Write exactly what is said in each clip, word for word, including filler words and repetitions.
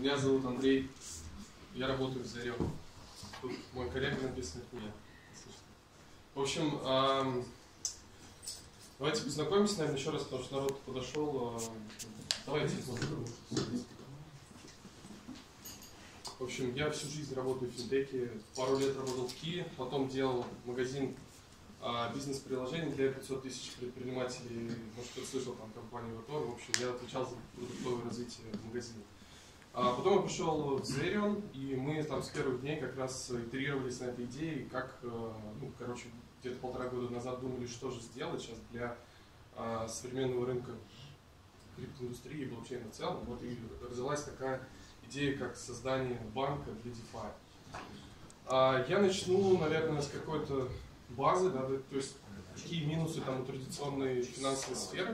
Меня зовут Андрей, я работаю в Зарё. Тут мой коллега написан, это я. В общем, эм, давайте познакомимся, наверное, еще раз, потому что народ подошел. Э, давайте познакомимся. В общем, я всю жизнь работаю в финтеке, пару лет работал в Киеве, потом делал магазин э, бизнес-приложений для пятьсот тысяч предпринимателей. Может, кто слышал там компанию Ватор. В общем, я отвечал за продуктовое развитие магазина. А потом я пришел в Zerion, и мы там с первых дней как раз итерировались на этой идее, как, ну, короче, где-то полтора года назад думали, что же сделать сейчас для а, современного рынка криптоиндустрии и блокчейна в целом. Вот и родилась такая идея, как создание банка для DeFi. А, я начну, наверное, с какой-то базы, да, то есть какие минусы там у традиционной финансовой сферы.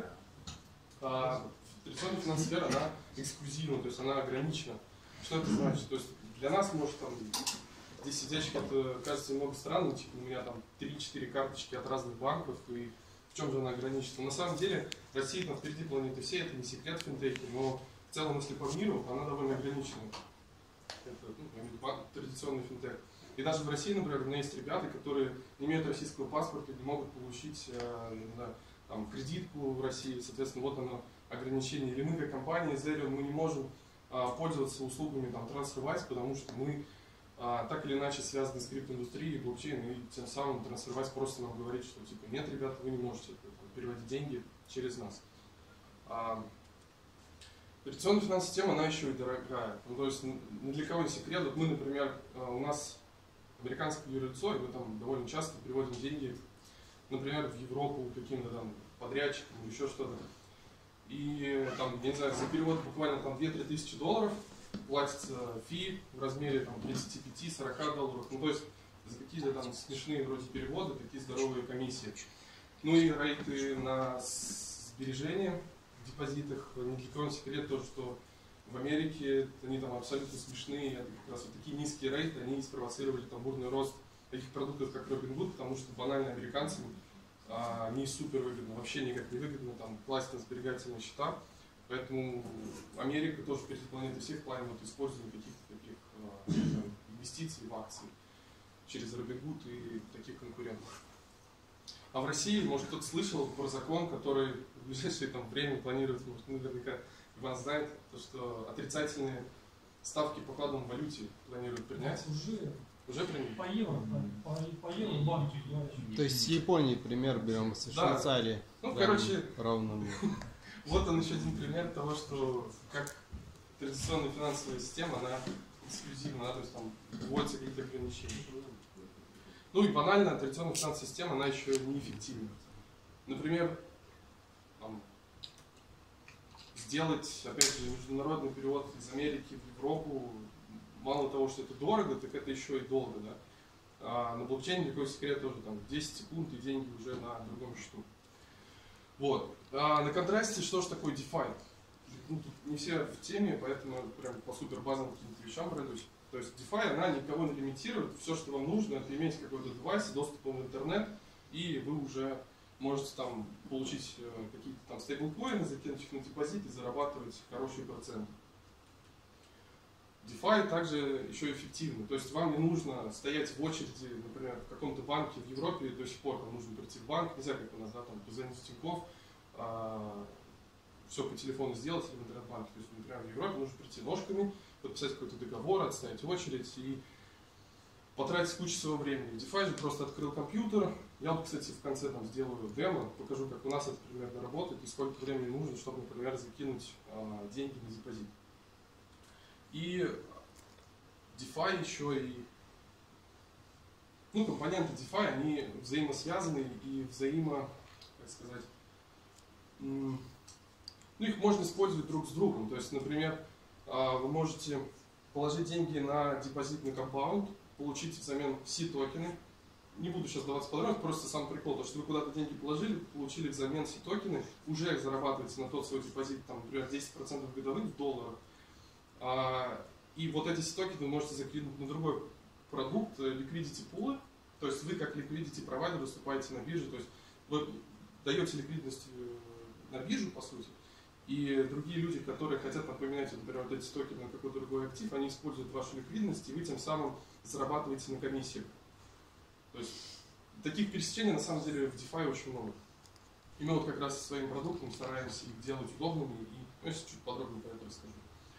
А, Традиционная финансовая сфера, она эксклюзивна, то есть она ограничена. Что это значит? То есть для нас, может, там, здесь сидящих, это кажется немного странным, типа у меня там три-четыре карточки от разных банков, и в чем же она ограничена? На самом деле, Россия там впереди планеты всей, это не секрет финтеки, но в целом, если по миру, она довольно ограничена. Это, ну, традиционный финтех. И даже в России, например, у меня есть ребята, которые не имеют российского паспорта и не могут получить э, да, там, кредитку в России, соответственно, вот оно ограничения. Или мы, как компания Zerion, мы не можем а, пользоваться услугами там, TransferWise, потому что мы а, так или иначе связаны с криптоиндустрией, блокчейном, и тем самым TransferWise просто нам говорит, что типа нет, ребята, вы не можете там, переводить деньги через нас. А, операционная финансовая система, она еще и дорогая. Ну, то есть ни для кого не секрет. Вот мы, например, у нас американское юрлицо, и мы там довольно часто переводим деньги, например, в Европу каким-то там подрядчикам или еще что-то. И там, я не знаю, за перевод буквально там две-три тысячи долларов платится фи в размере там тридцать пять-сорок долларов. Ну, то есть за какие-то там смешные вроде переводы, такие здоровые комиссии. Ну и рейты на сбережения в депозитах. Ни для кого не секрет то, что в Америке они там абсолютно смешные. Как раз вот такие низкие рейты, они спровоцировали там бурный рост таких продуктов, как Robinhood, потому что банально американцам а, не супер выгодно, вообще никак не выгодно там класть на сберегательные счета. Поэтому Америка тоже впереди планеты всех в плане вот, использования каких-то таких а, инвестиций в акции через Robinhood и таких конкурентов. А в России, может, кто-то слышал про закон, который в ближайшее там, время планирует, может, наверняка Иван знает, то, что отрицательные ставки по вкладам в валюте планируют принять. Уже. Уже приняли? По евро, по, по евро банки. То есть с Японии пример берем, с Швейцарии. Да. Ну, короче, равно. Вот он еще один пример того, что как традиционная финансовая система, она эксклюзивна, да, то есть там вводятся какие-то ограничения. Ну и банально, традиционная финансовая система, она еще неэффективна. Например, там, сделать, опять же, международный перевод из Америки в Европу, мало того, что это дорого, так это еще и долго, да. А на блокчейне такой секрет тоже, там, десять секунд и деньги уже на другом счету. Вот. А на контрасте, что же такое DeFi? Ну, тут не все в теме, поэтому прям по супер базовым каким-то вещам пройдусь. То есть DeFi, она никого не лимитирует, все, что вам нужно, это иметь какой-то девайс, доступ в интернет, и вы уже можете там получить какие-то там стейблкоины, закинуть их на депозит и зарабатывать хорошие проценты. DeFi также еще эффективно, то есть вам не нужно стоять в очереди, например, в каком-то банке в Европе, до сих пор там нужно прийти в банк, не знаю, как у нас, да, там, позвонить в Тинькофф, а, все по телефону сделать или в интернет-банке, то есть, например, в Европе нужно прийти ножками, подписать какой-то договор, отстоять очередь и потратить кучу своего времени. В DeFi же просто открыл компьютер, я вот, кстати, в конце там сделаю демо, покажу, как у нас это примерно работает и сколько времени нужно, чтобы, например, закинуть а, деньги на депозит. И DeFi еще и, ну, компоненты DeFi, они взаимосвязаны и взаимо, как сказать, ну, их можно использовать друг с другом. То есть, например, вы можете положить деньги на депозитный компаунд, получить взамен си-токены. Не буду сейчас даваться подробности, просто сам прикол, то, что вы куда-то деньги положили, получили взамен си-токены, уже зарабатываете на тот свой депозит, там, например, десять процентов годовых в долларах. И вот эти си-токены вы можете закинуть на другой продукт, liquidity pool. То есть вы как liquidity провайдер выступаете на бирже, то есть вы даете ликвидность на биржу, по сути, И другие люди, которые хотят там, поменять, например, вот эти токены на какой-то другой актив, они используют вашу ликвидность, и вы тем самым зарабатываете на комиссиях. То есть таких пересечений на самом деле в DeFi очень много. И мы вот как раз со своим продуктом стараемся их делать удобными, и ну, я сейчас чуть подробнее про это расскажу.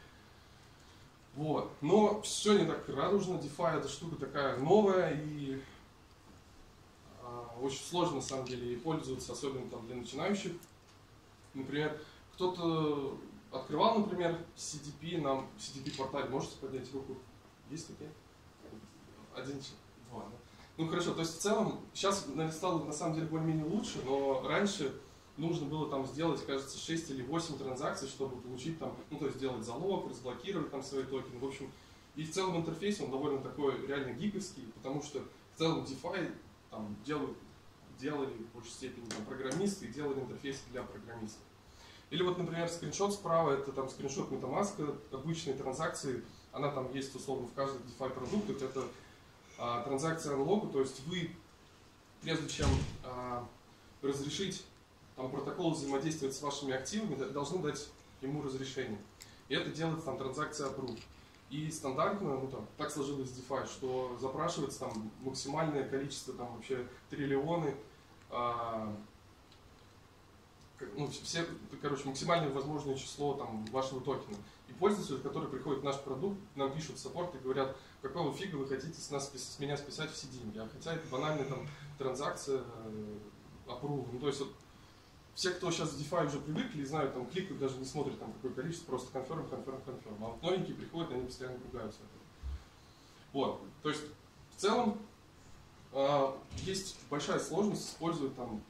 Вот. Но все не так радужно, DeFi это штука такая новая, и а, очень сложно на самом деле ей пользоваться, особенно там для начинающих. Например, кто-то открывал, например, си ди пи, нам си ди пи-портале, можете поднять руку? Есть такие? Один, два, да? Ну хорошо, то есть в целом, сейчас стало на самом деле более-менее лучше, но раньше нужно было там сделать, кажется, шесть или восемь транзакций, чтобы получить там, ну то есть сделать залог, разблокировать там свои токены, в общем. И в целом интерфейс, он довольно такой реально гиковский, потому что в целом DeFi там делают, делали в большей степени там, программисты и делали интерфейсы для программистов. Или вот, например, скриншот справа, это там скриншот MetaMask, обычные транзакции, она там есть условно в каждом DeFi продукте, это а, транзакция unlock, то есть вы, прежде чем а, разрешить там, протокол взаимодействовать с вашими активами, должны дать ему разрешение. И это делается там транзакция approve. И стандартно, ну там, так сложилось DeFi, что запрашивается там максимальное количество, там вообще триллионы, а, ну, все, короче, максимальное возможное число там, вашего токена. И пользователи, которые приходят в наш продукт, нам пишут саппорт и говорят, какого фига вы хотите с, нас, с меня списать все деньги. А хотя это банальная там, транзакция, approve. Ну, то есть вот, все, кто сейчас в DeFi уже привыкли, знают, там кликают, даже не смотрят, там, какое количество, просто конферм, конферм, конферм. А вот новенькие приходят, они постоянно пугаются. Вот. То есть в целом э, есть большая сложность использовать там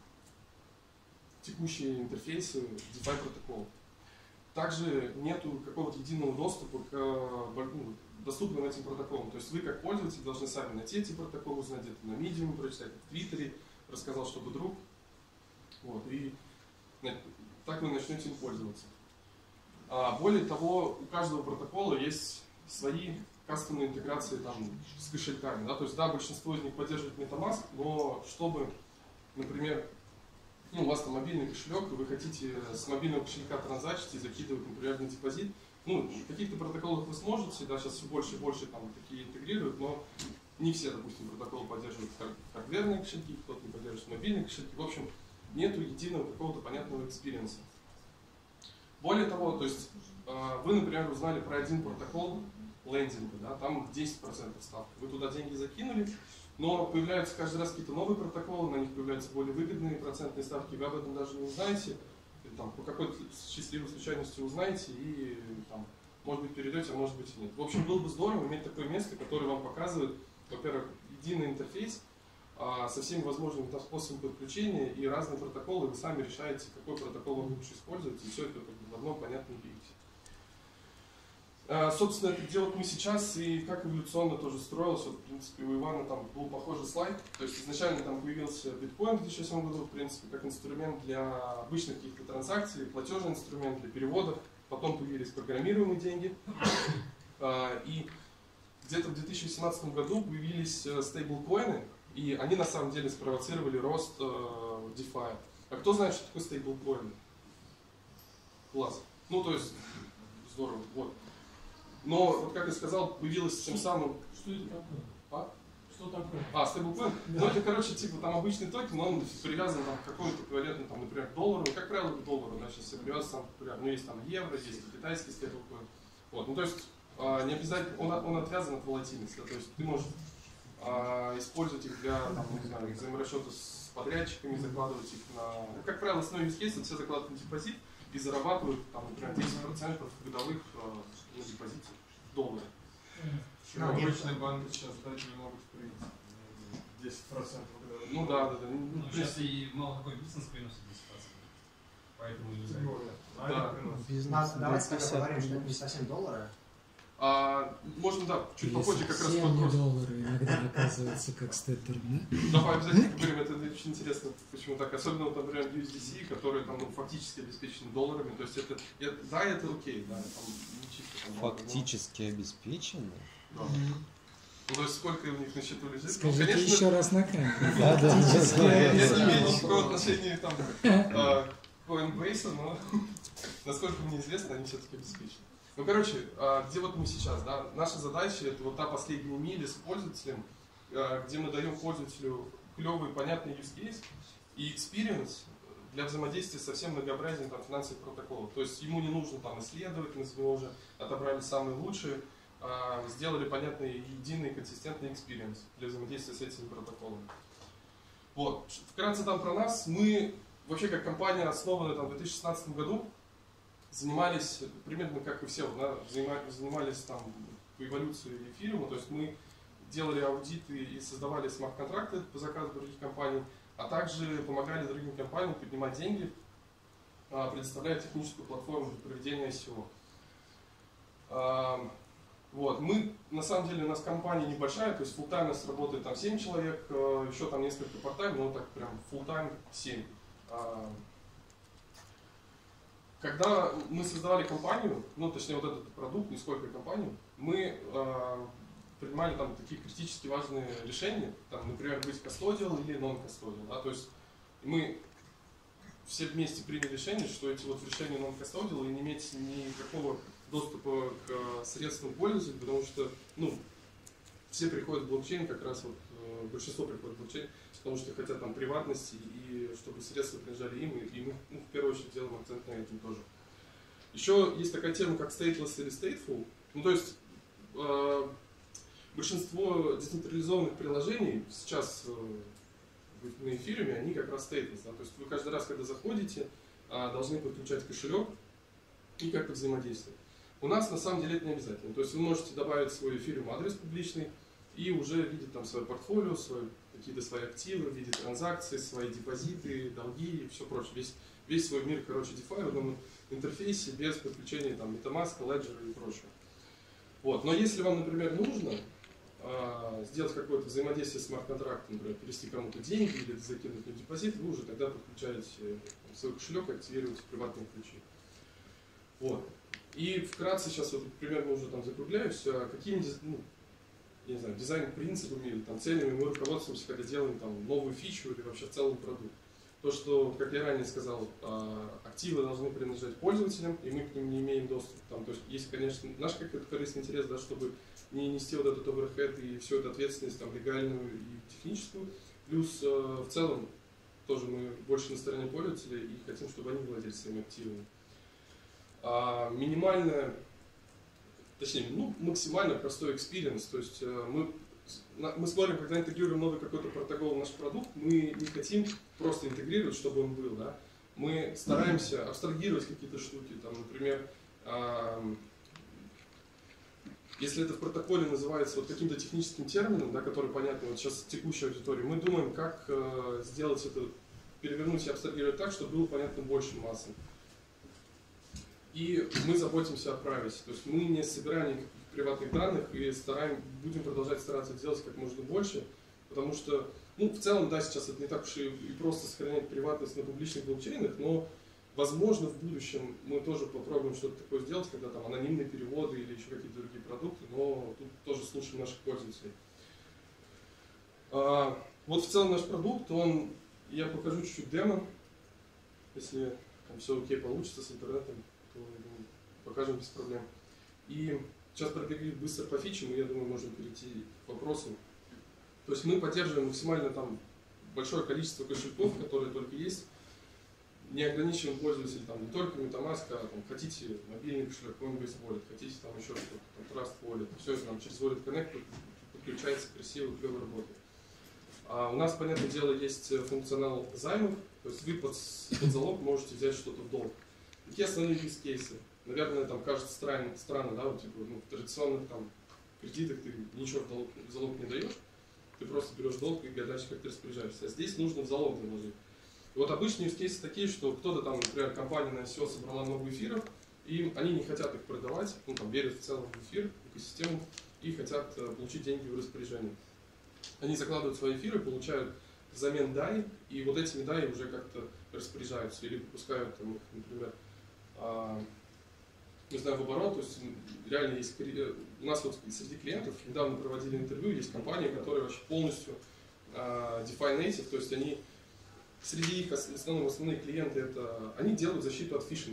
текущие интерфейсы DeFi протокола. Также нету какого-то единого доступа к ну, доступным этим протоколам. То есть вы как пользователь должны сами найти эти протоколы, узнать где-то на Medium, прочитать в Твиттере, рассказал, чтобы друг. Вот, и так вы начнете им пользоваться. А более того, у каждого протокола есть свои кастомные интеграции там, с кошельками. Да? То есть, да, большинство из них поддерживает MetaMask, но чтобы, например, ну, у вас там мобильный кошелек, и вы хотите с мобильного кошелька транзачить и закидывать, например, на депозит, ну, в каких-то протоколах вы сможете, да, сейчас все больше и больше там такие интегрируют, но не все, допустим, протоколы поддерживают хардверные кошельки, кто-то не поддерживает мобильные кошельки. В общем, нету единого какого-то понятного экспириенса. Более того, то есть вы, например, узнали про один протокол лендинга, да, там десять процентов ставка. Вы туда деньги закинули, но появляются каждый раз какие-то новые протоколы, на них появляются более выгодные процентные ставки, вы об этом даже не узнаете, или, там, по какой-то счастливой случайности узнаете и, там, может быть, перейдете, а может быть и нет. В общем, было бы здорово иметь такое место, которое вам показывает, во-первых, единый интерфейс а, со всеми возможными там, способами подключения и разные протоколы, вы сами решаете, какой протокол вам лучше использовать, и все это как бы, в одном понятном виде. Собственно, это делать мы сейчас, и как эволюционно тоже строилось. Вот, в принципе, у Ивана там был похожий слайд. То есть изначально там появился биткоин в две тысячи восьмом году, в принципе, как инструмент для обычных каких-то транзакций, платежный инструмент для переводов. Потом появились программируемые деньги. И где-то в две тысячи восемнадцатом году появились стейблкоины, и они на самом деле спровоцировали рост DeFi. А кто знает, что такое стейблкоин? Класс. Ну, то есть, здорово. Вот. Но, вот как я сказал, появилось тем самым... Что это такое? А? Что такое? А, стейблкоин? Да. Ну, это, короче, типа там обычный токен, но он привязан там, к какому-то эквиваленту, там, например, к доллару. Как правило, к доллару, да, сейчас все привязаны, там, ну, есть там евро, есть китайский стейблкоин. Вот, ну, то есть, а, не обязательно, он, он отвязан от волатильности, да, то есть ты можешь а, использовать их для, там, не знаю, взаиморасчета с подрядчиками, закладывать их на... Ну, как правило, основной use case, все закладывают на депозит и зарабатывают, там, например, десять процентов годовых на депозите доллара. Ну, обычные банки сейчас дать не могут, в принципе, десять процентов годовых. Ну да, да, да. Ну, ну, сейчас и мало какой бизнес приносит десять процентов. Поэтому не знаю. Да. Бизнес. Давайте тогда поговорим, что это не совсем доллары. А, можно, да, чуть попозже как раз вопрос. доллары иногда оказывается как степпер, да? Давай обязательно поговорим, это очень интересно, почему так. Особенно, вот, например, ю эс ди си, которые там ну, фактически обеспечены долларами. То есть это, это да, это окей, да, там не чисто там. Фактически но... обеспечены? Да. Ну, то есть сколько у них на счету лежит? Скажите ну, конечно, еще раз на камеру. Да, да, я не имею никакого отношения там к Coinbase, но насколько мне известно, они все-таки обеспечены. Ну, короче, где вот мы сейчас, да, наша задача это вот та последняя миля с пользователем, где мы даем пользователю клевый, понятный use case и experience для взаимодействия со всем многообразием там, финансовых протоколов. То есть ему не нужно там исследовать, мы с него уже отобрали самые лучшие, сделали понятный, единый, консистентный experience для взаимодействия с этими протоколами. Вот. Вкратце там про нас. Мы вообще как компания, основанная там, в две тысячи шестнадцатом году, занимались, примерно как и все, да, занимались там по эволюции эфириума, то есть мы делали аудиты и создавали смарт-контракты по заказу других компаний, а также помогали другим компаниям поднимать деньги, предоставляя техническую платформу для проведения ай си о. Вот. Мы, на самом деле, у нас компания небольшая, то есть full-time у нас работает там семь человек, еще там несколько part-time, но так прям full-time семь. Когда мы создавали компанию, ну точнее вот этот продукт, не сколько компанию, мы э, принимали там такие критически важные решения, там, например, быть custodial или non-custodial, да, то есть мы все вместе приняли решение, что эти вот решения non-custodial и не иметь никакого доступа к средствам пользователя, потому что, ну, все приходят в блокчейн, как раз вот э, большинство приходит в блокчейн, потому что хотят там приватности и чтобы средства принадлежали им, и мы ну, в первую очередь делаем акцент на этом тоже. Еще есть такая тема, как stateless или stateful. Ну, то есть э, большинство децентрализованных приложений сейчас э, на эфириуме, они как раз stateless. Да? То есть вы каждый раз, когда заходите, э, должны подключать кошелек и как-то взаимодействовать. У нас на самом деле это не обязательно. То есть вы можете добавить свой эфириум адрес публичный и уже видеть там свое портфолио, свое какие-то свои активы, видеть транзакции, свои депозиты, долги и все прочее. Весь, весь свой мир, короче, DeFi в одном интерфейсе без подключения там MetaMask, Ledger и прочего. Вот. Но если вам, например, нужно э, сделать какое-то взаимодействие с смарт-контрактом, например, перевести кому-то деньги или закинуть на депозит, вы уже тогда подключаете свой кошелек и активируете приватные ключи. Вот. И вкратце сейчас вот примерно уже там закругляюсь, какими, ну, я не знаю, дизайн-принципами или там, целями мы руководствуемся, когда делаем там, новую фичу или вообще в целом продукт. То, что, как я ранее сказал, активы должны принадлежать пользователям, и мы к ним не имеем доступа. Там, то есть, есть, конечно, наш какой-то корыстный интерес, да, чтобы не нести вот этот оверхед и всю эту ответственность там, легальную и техническую. Плюс в целом тоже мы больше на стороне пользователей и хотим, чтобы они владели своими активами. А, минимальная, точнее, ну, максимально простой experience. То есть мы, мы смотрим, когда интегрируем новый какой-то протокол в наш продукт, мы не хотим просто интегрировать, чтобы он был. Да? Мы стараемся абстрагировать какие-то штуки. Там, например, а, если это в протоколе называется вот каким-то техническим термином, да, который понятен вот сейчас текущей аудитории, мы думаем, как э, сделать это, перевернуть и абстрагировать так, чтобы было понятно большим массам. И мы заботимся о privacy, то есть мы не собираем никаких приватных данных и стараем, будем продолжать стараться делать как можно больше, потому что, ну, в целом, да, сейчас это не так уж и, и просто сохранять приватность на публичных блокчейнах, но, возможно, в будущем мы тоже попробуем что-то такое сделать, когда там анонимные переводы или еще какие-то другие продукты, но тут тоже слушаем наших пользователей. А, вот в целом наш продукт, он, я покажу чуть-чуть демо, если там все окей получится с интернетом. Покажем без проблем. И сейчас пробегли быстро по фичам, и я думаю, можем перейти к вопросам. То есть мы поддерживаем максимально там большое количество кошельков, которые только есть. Не ограничиваем пользователей там не только MetaMask, а там, хотите мобильный кошелек, Coinbase Wallet, хотите там еще что-то, там, Trust Wallet. Все это там через Wallet Connect подключается красиво, клево работает. А у нас, понятное дело, есть функционал займов, то есть вы под, под залог можете взять что-то в долг. Какие основные use cases? Наверное, там кажется странно, странно да, вот, типа, ну, в традиционных там, кредитах ты ничего в, долг, в залог не даешь, ты просто берешь долг и гадаешь, как ты распоряжаешься. А здесь нужно в залог заложить. И вот обычные use cases такие, что кто-то там, например, компания на ай си о собрала много эфиров, и они не хотят их продавать, ну, там, верят в целом в эфир, в экосистему, и хотят uh, получить деньги в распоряжение. Они закладывают свои эфиры, получают взамен дай, и вот этими дай уже как-то распоряжаются или выпускают там, их, например, а, не знаю, в оборот. То есть реально есть, у нас вот среди клиентов недавно проводили интервью, есть компании, которые вообще полностью а, DeFi native, то есть они среди их основные, основные клиенты это они делают защиту от фишинга.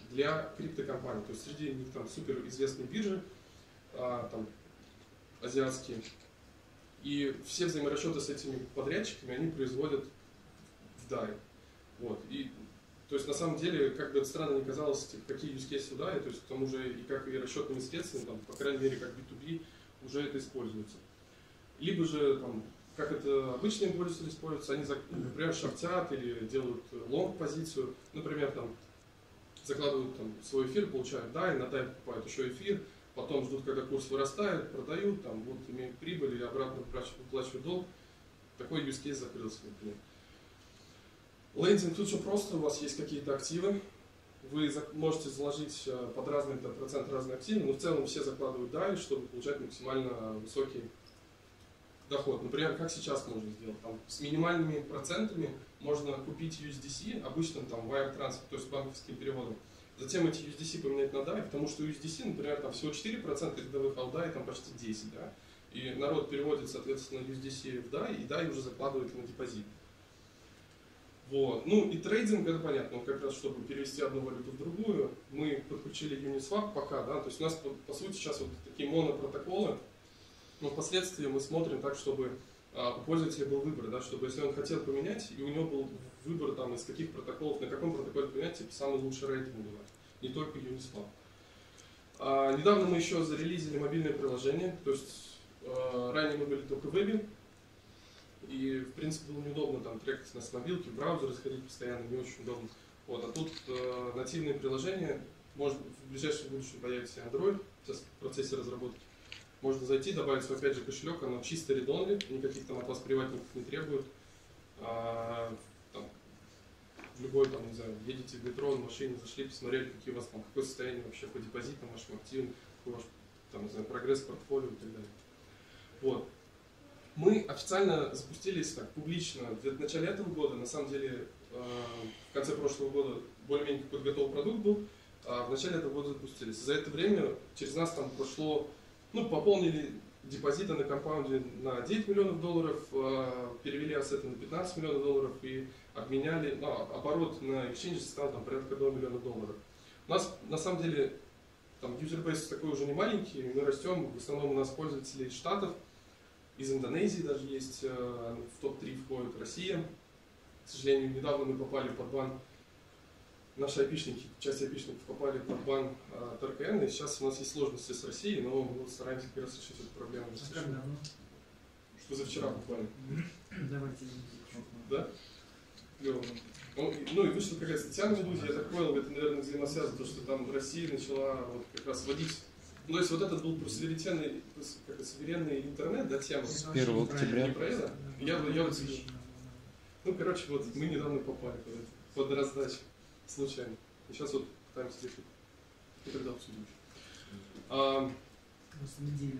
для криптокомпаний. То есть среди них там суперизвестные биржи, а, там, азиатские. И все взаиморасчеты с этими подрядчиками они производят в дай. Вот. И, то есть на самом деле, как бы это странно ни казалось, типа, какие use cases в дай, то есть там уже и как и расчетными средствами, там, по крайней мере как би ту би, уже это используется. Либо же, там, как это обычные пользователи используются, они, например, шортят или делают лонг-позицию, например, там, закладывают там, свой эфир, получают дай, на дай покупают еще эфир, потом ждут, когда курс вырастает, продают, там, вот, имеют прибыль и обратно выплачивают долг. Такой use case закрылся, например. Лендинг тут все просто, у вас есть какие-то активы, вы можете заложить под разный процент разные активы, но в целом все закладывают дай, чтобы получать максимально высокий доход. Например, как сейчас можно сделать? Там, с минимальными процентами можно купить ю эс ди си обычным там wire transfer, то есть банковским переводом. Затем эти ю эс ди си поменять на дай, потому что ю эс ди си, например, там всего четыре процента рядовых, а у дай там почти десять процентов. Да? И народ переводит, соответственно, ю эс ди си в дай, и дай уже закладывает на депозит. Вот. Ну и трейдинг, это понятно, как раз чтобы перевести одну валюту в другую, мы подключили Uniswap пока, да, то есть у нас по, по сути сейчас вот такие монопротоколы, но впоследствии мы смотрим так, чтобы а, у пользователя был выбор, да, чтобы если он хотел поменять, и у него был выбор там из каких протоколов, на каком протоколе поменять, типа самый лучший рейтинг бывает, не только Uniswap. А, недавно мы еще зарелизили мобильное приложение, то есть а, ранее мы были только в вебе, и в принципе было неудобно там трекать нас с мобилки, в браузер сходить постоянно, не очень удобно. Вот, а тут э, нативные приложения, может в ближайшем будущем появится и Android, сейчас в процессе разработки. Можно зайти, добавить свой опять же кошелек, оно чисто read-only, никаких там от вас приватников не требует. А, там, в любой там, не знаю, едете в метро, на машине, зашли, посмотрели, какие у вас там, какое состояние вообще по депозитам, вашим активам, какой ваш там, не знаю, прогресс портфолио и так далее. Вот. Мы официально запустились так публично в начале этого года, на самом деле в конце прошлого года более-менее какой-то готовый продукт был, а в начале этого года запустились. За это время через нас там прошло, ну, пополнили депозиты на компаунде на девять миллионов долларов, перевели ассеты на пятнадцать миллионов долларов и обменяли, ну, оборот на exchange стал там порядка одного миллиона долларов. У нас на самом деле там юзербейс такой уже не маленький, мы растем, в основном у нас пользователи из Штатов, из Индонезии даже есть, в топ три входит Россия. К сожалению, недавно мы попали под бан, наши айпишники, часть айпишников попали под бан тэ эр ка эн, и сейчас у нас есть сложности с Россией, но мы стараемся как раз решить эту проблему. Что за вчера буквально. Давайте. Да? Ну, ну и вышла какая-то статья на Медузе, я так понял, это, наверное, взаимосвязано, то, что там Россия начала вот как раз вводить. Ну, то есть вот этот был про суверенный, как суверенный интернет, да, тема. С первого октября. Не про это? Я, я вот вижу. Ну, короче, вот мы недавно попали под, под раздачу, случайно. И сейчас вот пытаемся решить. И тогда обсудим. А, неделя.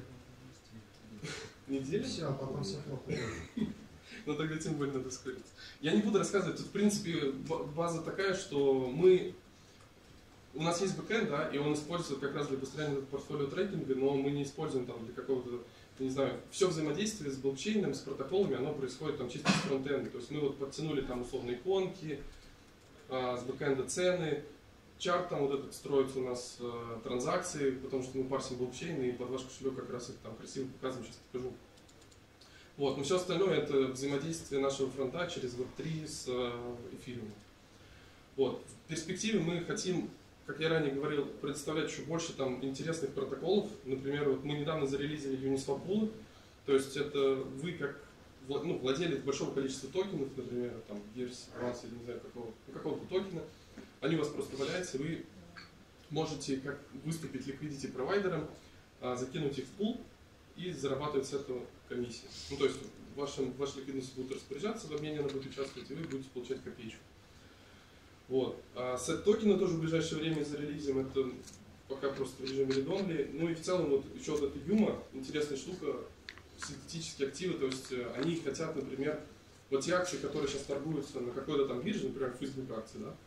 Неделя? Все, а потом все плохо. Ну, тогда тем более надо ускориться. Я не буду рассказывать. Тут, в принципе, база такая, что мы... У нас есть бэкэнд, да, и он используется как раз для построения портфолио трекинга, но мы не используем там для какого-то, не знаю, все взаимодействие с блокчейном, с протоколами, оно происходит там чисто с фронтенда. То есть мы вот подтянули там условно иконки, а, с бэкэнда цены, чарт там вот этот строится у нас, а, транзакции, потому что мы парсим блокчейн, и под ваш кошелек как раз их там красиво показываем, сейчас покажу. Вот, но все остальное это взаимодействие нашего фронта через веб три с а, эфириумом. Вот, в перспективе мы хотим, как я ранее говорил, предоставлять еще больше там интересных протоколов. Например, вот мы недавно зарелизили Uniswap Pool, то есть это вы как ну, владелец большого количества токенов, например, там и эр эс, Avance, или не знаю какого, ну, какого-то токена, они у вас просто валяются, вы можете как выступить liquidity провайдером, закинуть их в пул и зарабатывать с этого комиссию. Ну, то есть вашим, вашей ликвидностью будут распоряжаться, в обмене она будет участвовать, и вы будете получать копеечку. Вот. А сет токена тоже в ближайшее время зарелизим, это пока просто в режиме read-only. Ну и в целом вот еще вот эта Юма, интересная штука, синтетические активы, то есть они хотят, например, вот те акции, которые сейчас торгуются на какой-то там бирже, например, Facebook акции, да,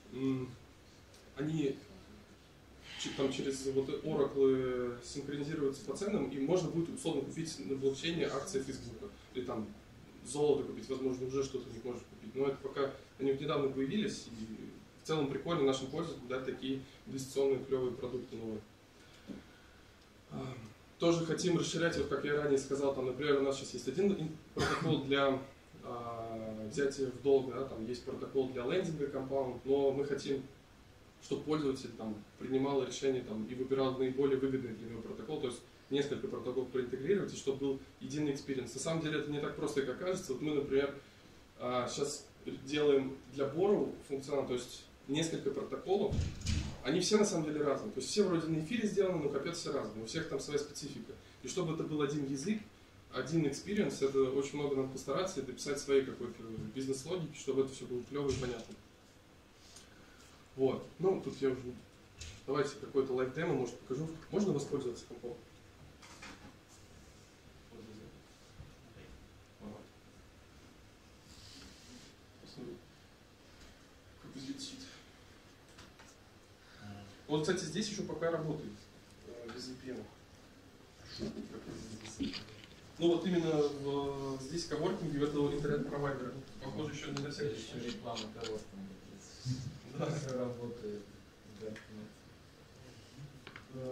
они там через вот Oracle синхронизируются по ценам, и можно будет условно купить на блокчейне акции Facebook, или там золото купить, возможно, уже что-то не можешь купить, но это пока они вот недавно появились, и в целом прикольно нашим пользователям дать такие инвестиционные клевые продукты новые. Тоже хотим расширять, вот как я ранее сказал, там, например, у нас сейчас есть один протокол для а, взятия в долг, да, там есть протокол для лендинга компаунд, но мы хотим, чтобы пользователь там, принимал решение там, и выбирал наиболее выгодный для него протокол, то есть несколько протоколов проинтегрировать, и чтобы был единый экспириенс. На самом деле это не так просто, как кажется. Вот мы, например, а, сейчас делаем для Borrow функционал, то есть несколько протоколов, они все на самом деле разные. То есть все вроде на эфире сделаны, но капец все разные. У всех там своя специфика. И чтобы это был один язык, один экспириенс, это очень много надо постараться и дописать свои какой-то бизнес-логики, чтобы это все было клево и понятно. Вот. Ну, тут я уже... Давайте какой-то лайв-демо, может, покажу. Можно воспользоваться компом? Вот, кстати, здесь еще пока работает без ви пи эн. Ну вот именно в, здесь в коворкинге, в этого интернет-провайдера. Похоже, еще не досягли. Еще реклама коворкинга. Да. Работает. Да.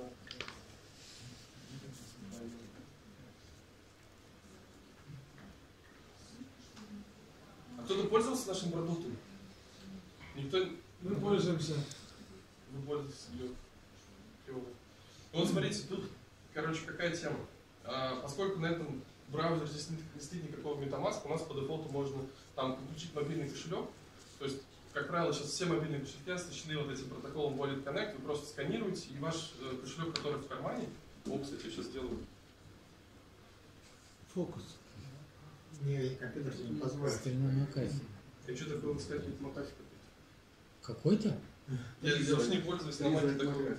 А кто-то пользовался нашим продуктом? Никто? Мы пользуемся. Вы пользуетесь ее. Ну вот смотрите, тут, короче, какая тема. А, поскольку на этом браузере здесь не стоит никакого MetaMask, у нас по дефолту можно там подключить мобильный кошелек. То есть, как правило, сейчас все мобильные кошельки оснащены вот этим протоколом Wallet Connect. Вы просто сканируете, и ваш э, кошелек, который в кармане, о, кстати, я сейчас сделаю. Фокус. Не, компьютер тебе не позволит. Стальной Макафи. Я что такое сказать, какой-то Макафи Какой-то? Я, я уж не пользуюсь, на маке такой.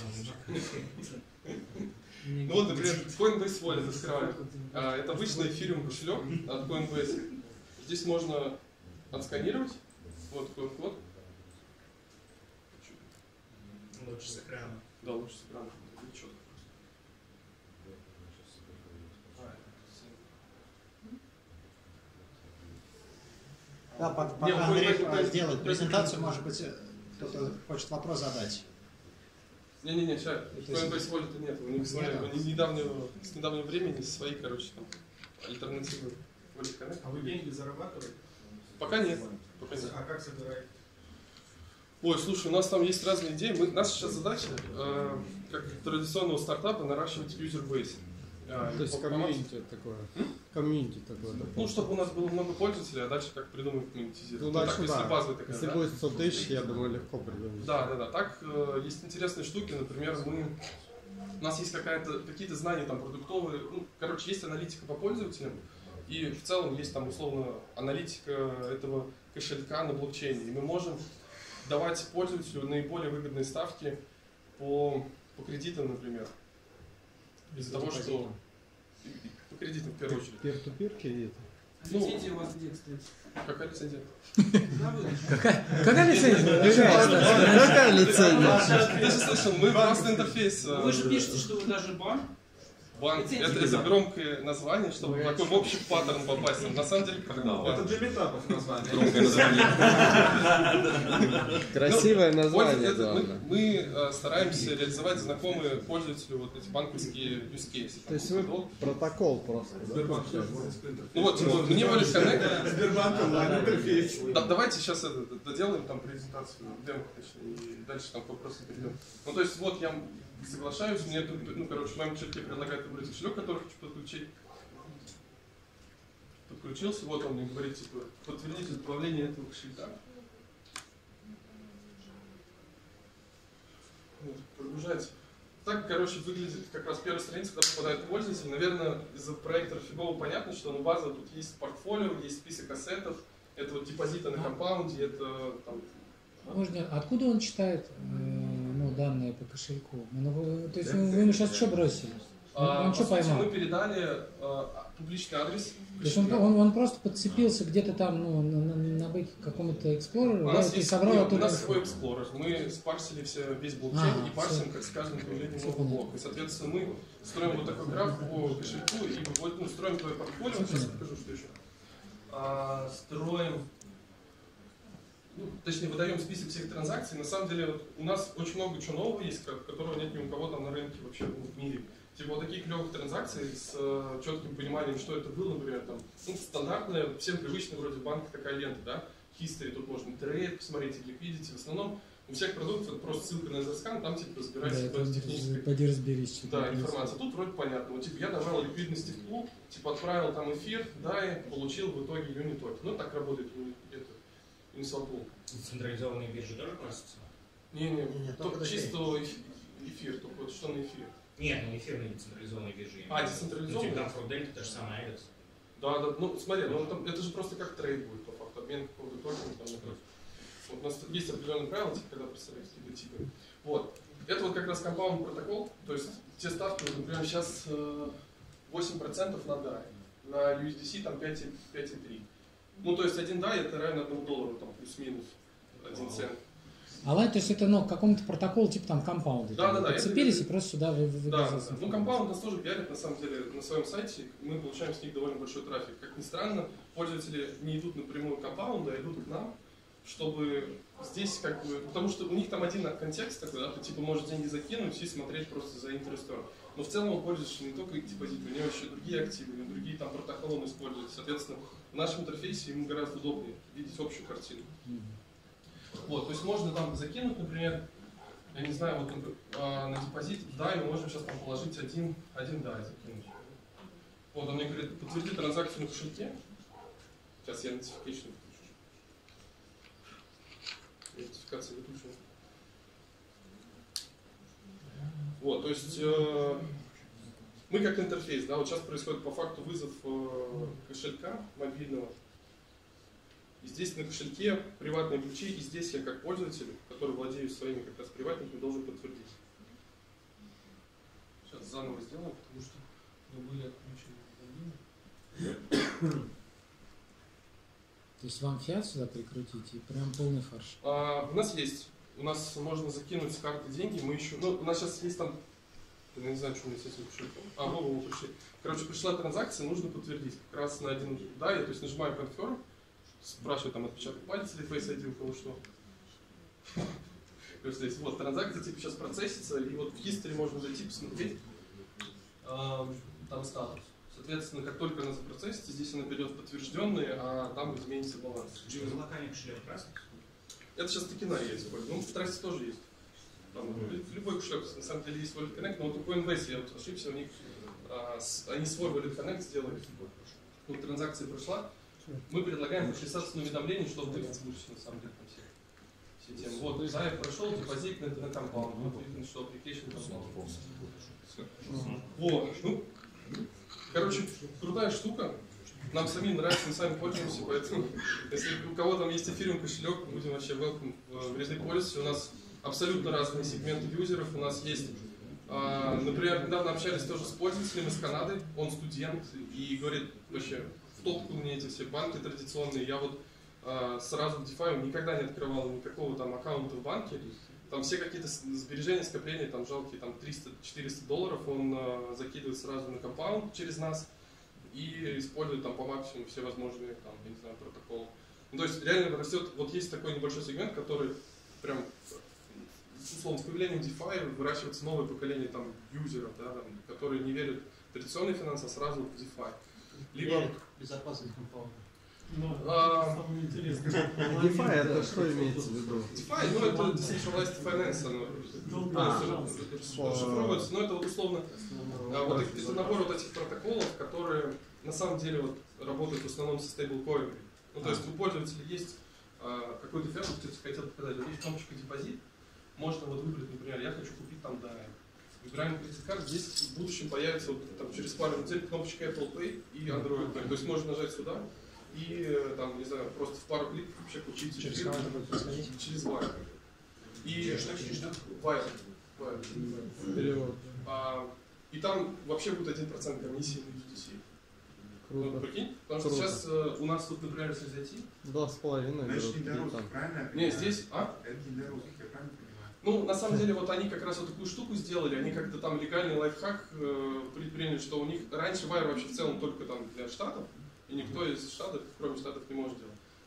Ну вот, например, Coinbase Wallet открываю. А, это обычный эфириум кошелек от Coinbase. Здесь можно отсканировать. Вот такой вход. Лучше с экрана. Да, лучше с экрана. Четко. Да, пока Не, Андрей вы- вы- сделает вы- презентацию, может быть, кто-то хочет вопрос задать. Не-не-не, сейчас. Coinbase Wallet нет. У них свои, Нету? они недавнего, с недавнего времени свои, короче, там, альтернативы. Wallet Connect. А вы деньги зарабатываете? Пока нет. Пока нет. А как собираете? Ой, слушай, у нас там есть разные идеи. Мы, наша сейчас задача, э, как традиционного стартапа, наращивать юзер-бейс. Э, То есть по- комьюнити такое. Комьюнити такое. Ну, чтобы у нас было много пользователей, а дальше как придумать монетизировать. Ну, так, дальше если да. базовая такая, Если да? будет сто тысяч, я думаю, легко придумать. Да, да, да. Так, э, есть интересные штуки, например, мы... У нас есть какая-то, какие-то знания там продуктовые, ну, короче, есть аналитика по пользователям, и в целом есть там условно аналитика этого кошелька на блокчейне, и мы можем давать пользователю наиболее выгодные ставки по, по кредитам, например. Из-за того, что... По кредитам, в первую очередь. Пир-ту-пир кредит. Ну, Лицензия у вас где, кстати? Какая лицензия? Какая лицензия? Какая лицензия? Ты же слышал, мы просто интерфейс... э, Вы же пишете, что вы даже банк. Банк. Это, это громкое название, чтобы в такой в общий паттерн попасть. На самом деле, как Это для метапов название. Громкое название. Красивое Ну, название, это мы, главное. мы э, стараемся реализовать знакомые пользователю вот эти банковские use cases. То есть вы протокол просто, да? Сбербанк тоже получается? будет. Ну вот, типа, мне Wallet Connect. Сбербанк онлайн интерфейс. Да, давайте сейчас это доделаем, там презентацию, демку, точнее, и дальше там к вопросам перейдем. Ну то есть вот я соглашаюсь, мне, ну короче, в моем кошельке предлагают выбрать кошелек, который хочу подключить. Подключился, вот он мне говорит, типа, подтвердите добавление этого кошелька. Вот, прогружается. Так, короче, выглядит как раз первая страница, когда попадает пользователь. Наверное, из-за проекта фигово понятно, что на базе тут есть портфолио, есть список ассетов, это вот депозиты на компаунде, это там... Можно, откуда он читает э, ну, данные по кошельку? Ну, вы- то есть вы, вы ему сейчас что бросили? А, Он по что сути, поймал? мы передали а, публичный адрес. То есть он, он, он просто подцепился где-то там, ну, на, на, на бэке к какому-то эксплореру, У да, нас и есть собрал нет, у оттуда нас инфу. свой Explorer. Мы спарсили все, весь блокчейн А, и парсим, всё. как с каждым появлением Всё нового понятно. блока. И, соответственно, мы строим вот такой граф по кошельку и выводим, ну, строим твое портфолио. Всё Сейчас понятно. покажу, что еще. А, строим ну, точнее, выдаем список всех транзакций. На самом деле вот, у нас очень много чего нового есть, которого нет ни у кого там на рынке вообще в мире. Типа вот такие клевых транзакций с э, четким пониманием, что это было, например, там, ну, стандартная, всем привычная вроде банка такая лента, да, history, тут можно трейд посмотреть, liquidity, в основном у всех продуктов это просто ссылка на Zscan, там типа разбирайся Да, в технической поди разберись. что да, там информация. Тут вроде понятно. Вот, типа, я нажал ликвидности в пул, типа отправил там эфир, да, и получил в итоге юнит-токен. Ну, так работает Uniswap. Централизованные биржи тоже просятся? Не-не, Не-не, то- только чисто эф- эфир, только вот что на эфире. Нет, ну эфирные децентрализованные биржи. А, децентрализованные? Ну, типа там Фродельта, та же самая Айдекс. Да, да, ну смотри, ну, там, это же просто как трейд будет, по факту, обмен какого-то токена. Там, например. Вот у нас есть определенные правила, типа, когда представляете какие-то типы. Вот. Это вот как раз компаунд протокол, то есть те ставки, вот, например, сейчас э, восемь процентов на дай, на ю эс ди си там пять и три. Ну, то есть один дай это равно одному доллару, там, плюс-минус, один цент. А лайн, то есть это ну, какому-то протоколу типа там компаунды. Да, да, да. Подцепились это- и просто сюда вы, вы, Да, вывозите. да. Ну, компаунд нас тоже пиарит, на самом деле, на своем сайте. Мы получаем с них довольно большой трафик. Как ни странно, пользователи не идут напрямую к компаунду, а идут к нам, чтобы здесь как бы... Потому что у них там один контекст такой, да, ты типа можешь деньги закинуть и смотреть просто за интерес. Но в целом он пользуется не только депозит, у него еще другие активы, у него другие там протоколы он использует. Соответственно, в нашем интерфейсе ему гораздо удобнее видеть общую картину. Вот, то есть можно там закинуть, например, я не знаю, вот а, на депозит, да, и мы можем сейчас там положить один, один да, закинуть. Вот, он мне говорит, подтверди транзакцию на кошельке. Сейчас я notification выключу. Я нотификацию выключу. Вот, то есть э, мы как интерфейс, да, вот сейчас происходит по факту вызов э, кошелька мобильного. И здесь на кошельке приватные ключи, и здесь я как пользователь, который владею своими как раз приватниками, должен подтвердить. Сейчас заново сделаем, потому что мы были отключены. То есть вам фиат сюда прикрутить и прям полный фарш. А, у нас есть, у нас можно закинуть с карты деньги, мы еще, ну, у нас сейчас есть там, я не знаю, что у меня с этим кошельком. А, Вова, мы пришли. Короче, пришла транзакция, нужно подтвердить. Как раз на один, да, я то есть нажимаю confirm, спрашиваю там отпечаток пальца или Face ай ди у кого что. То есть здесь вот транзакция типа сейчас процессится, и вот в history можно зайти посмотреть э, там статус. Соответственно, как только она запроцессится, здесь она перейдет в подтвержденные, а там изменится баланс. Через локальный кошелек красный? Это сейчас токена я использую. Ну, в Трассе тоже есть. Там, любой кошелек, на самом деле, есть Wallet Connect, но вот у Coinbase я вот ошибся, у них а, с, они свой Wallet Connect сделали. Вот транзакция прошла. Мы предлагаем подписаться на уведомление, чтобы ты в курсе, на самом деле, там все, все темы. Вот, да, я прошел, депозит на, на компаунд. Вот видно, что application компаунд. Вот, ну, короче, крутая штука. Нам самим нравится, мы сами пользуемся, поэтому если у кого там есть эфириум кошелек, будем вообще welcome в ряды пользователей. У нас абсолютно разные сегменты юзеров. У нас есть, э, например, недавно общались тоже с пользователем из Канады, он студент и говорит, вообще, в топку мне эти все банки традиционные. Я вот э, сразу в DeFi никогда не открывал никакого там аккаунта в банке. Там все какие-то сбережения, скопления, там жалкие там триста-четыреста долларов он э, закидывает сразу на компаунд через нас и использует там по максимуму все возможные там, я не знаю, протоколы. Ну, то есть реально растет, вот есть такой небольшой сегмент, который прям, условно, с появлением DeFi выращивается новое поколение там юзеров, да, там, которые не верят в традиционные финансы, а сразу в DeFi. Либо безопасность компаунда. Ну, А, самое интересное. DeFi это что имеется в виду? DeFi, ну это Decentralized Finance, оно Ну, А. расшифровывается, но это вот условно, а, вот это, это набор вот этих протоколов, которые на самом деле вот работают в основном со стейблкоинами. Ну то есть у пользователя есть а, какой-то ферм, кто-то хотел показать, вот есть кнопочка депозит, можно вот выбрать, например, я хочу купить там дай. Выбираем кредит карт, здесь в будущем появится вот, там, через пару недель кнопочка Apple Pay и Android Pay. То есть можно нажать сюда и там, не знаю, просто в пару кликов вообще купить Через кого это будет происходить? через Wire. И Wire. Wire. Перевод. А, и там вообще будет один процент комиссии на ю эс ди си. Ну, Круто. прикинь? Потому что Круто. сейчас э, у нас тут, например, если зайти. Два с половиной Значит, не берут. для и русских, там. правильно? я Не, понимаю? здесь, а? Это не для русских, я правильно понимаю? Ну, на самом деле, вот они как раз вот такую штуку сделали, они как-то там легальный лайфхак э, предприняли, что у них раньше Wire вообще в целом только там для штатов, и никто из штатов, кроме штатов, не может делать.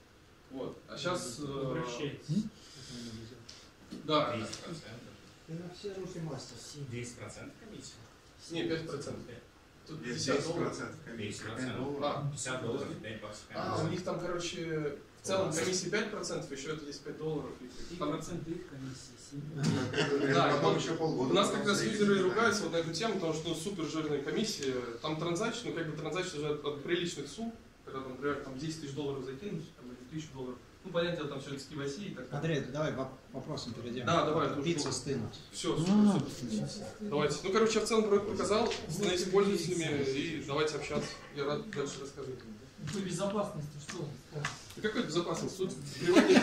Вот. А сейчас... Обращайтесь. М? Да. десять процентов. Ты на все руки мастер. десять процентов комиссия. Не, пять процентов. Тут Есть пятьдесят долларов. десять процентов комиссии, десять пять процентов. долларов. А, пятьдесят долларов и пять баксов а, у комиссия. них там, короче, в целом комиссия пять процентов, еще это есть пять долларов. И Там проценты их комиссии. Да, Потом и еще полгода. У нас как потом раз стоит, юзеры да. ругаются вот на эту тему, потому что ну, супер жирная комиссия, там транзакции, ну как бы транзакции уже от, от приличных сумм, когда, там, например, там десять тысяч долларов закинуть, там, или тысячу долларов, ну понятно, там все это с кей вай си и так далее. Андрей, давай воп- вопросом перейдем. Да, давай, это Пиццу уж- стынуть. Все, А, супер, супер. Давайте. Ну, короче, я в целом проект показал, становитесь пользователями и давайте общаться. Я рад дальше рассказывать. По безопасности что? Да какой безопасность? Тут приватный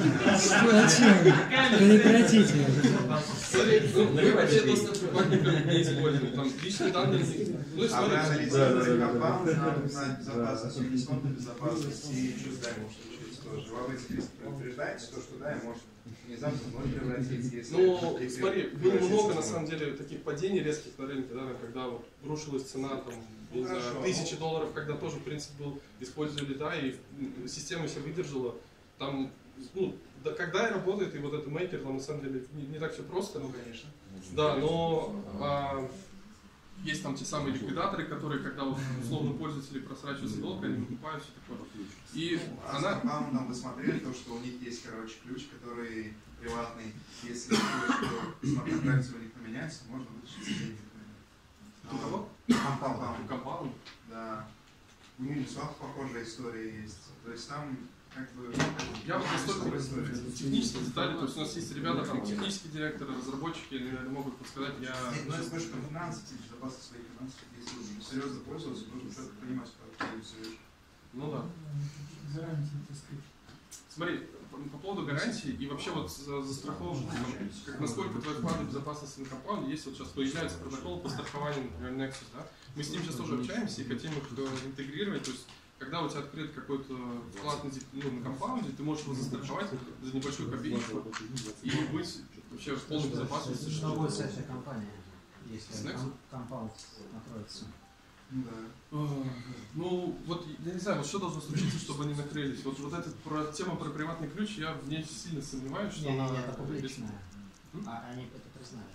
Прекратите. Смотри, ну, мы вообще доступ к приватникам не используем. Там личные данные. Ну, и А вы смотри, анализируете компаунд на на безопасность, Uniswap на безопасность и что с дай может случиться тоже. Вы об этих рисках предупреждаете, то, что дай может внезапно ноль превратиться, если... ну, если смотри, было превратиться много, в на ноль. самом деле, таких падений резких на рынке, да, когда вот рушилась цена, там, я не знаю, Хорошо. тысячи долларов, когда тоже, в принципе, был, использовали, да, и м, система себя выдержала. Там, ну, да, когда и работает, и вот этот мейкер, там, на самом деле, не, не так все просто. Ну, конечно. Да, но а, есть там те самые ликвидаторы, которые, когда вот, условно пользователи просрачиваются долго, они выкупают все такое. И А с она... компаундом вы смотрели то, что у них есть, короче, ключ, который приватный. Если ключ, то смарт-контракция у них поменяется, можно вытащить деньги. У кого? Компаунд. Компаунд. Да. У Uniswap похожая история есть. То есть там как бы... Я вот настолько история. технические детали, то есть у нас есть ребята, там, технические директоры, разработчики, они, наверное, могут подсказать, я... Ну, это больше про финансы, типа, безопасность своих финансов. Если уже серьезно пользоваться, нужно что-то понимать, как ты совершишь. Ну да. Гарантии, так сказать. Смотри, по, по поводу гарантии и вообще вот за, застраховки, как, насколько твоя вклад в безопасность на компаунд, есть вот сейчас появляется протокол по страхованию, например, Nexus, да? Мы с ним сейчас тоже общаемся и хотим их э, интегрировать, то есть когда у тебя открыт какой-то вклад на, деп- ну, на компаунде, ты можешь его застраховать за небольшую копеечку и быть вообще в полной безопасности. Что Что будет с этой компанией, С если Nexus? ком- компаунд накроется? Ну да. Э, Ну, вот я не знаю, вот что должно случиться, чтобы они накрылись. Вот, вот эта про, тема про приватный ключ, я в ней сильно сомневаюсь, что Не, не, она... не, это публичное. М? А они это признали.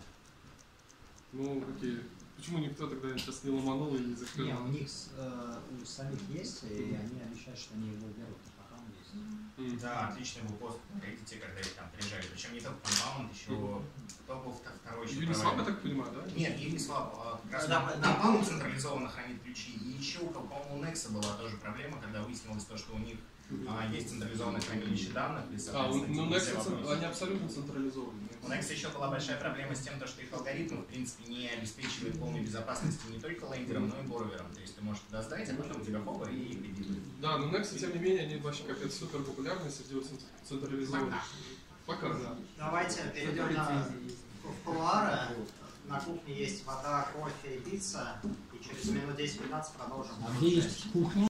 Ну, окей. Почему никто тогда сейчас не ломанул и не закрыл? Не, у них с- э, у самих есть, и они обещают, что они его берут, пока он есть. М. Да, отличный был пост на Reddit, когда их там приезжали. Причем не только Compound, еще кто был вто- второй еще Uniswap, я провайдер. так понимаю, да? Нет, Uniswap, а, как раз Да, Compound да. Compound централизованно хранит ключи. И еще, у кого- по-моему, у Nexa была тоже проблема, когда выяснилось то, что у них а, есть централизованное хранилище данных. И, А, соответственно, ну, типа, Nexus, все вопросы. они абсолютно централизованы. У Nexa еще была большая проблема с тем, то, что их алгоритм, в принципе, не обеспечивает полной безопасности не только лендером, но и борвером. То есть ты можешь туда сдать, а потом тебя хоба и кредитует. Да, но Nexus, тем не менее, они вообще капец супер популярны среди вот цент- централизованных. Пока, да. Давайте перейдем на в кулуары. На кухне есть вода, кофе и пицца. И через минут десять-пятнадцать продолжим. А где есть кухня?